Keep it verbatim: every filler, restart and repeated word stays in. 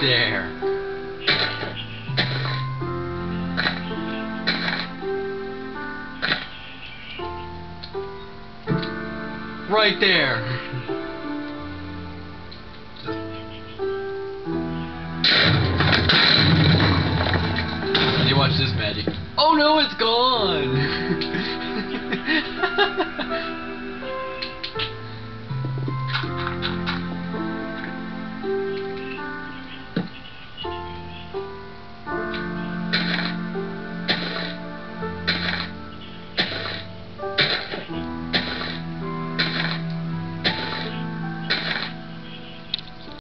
there. Right there. You watch this magic. Oh no, it's gone.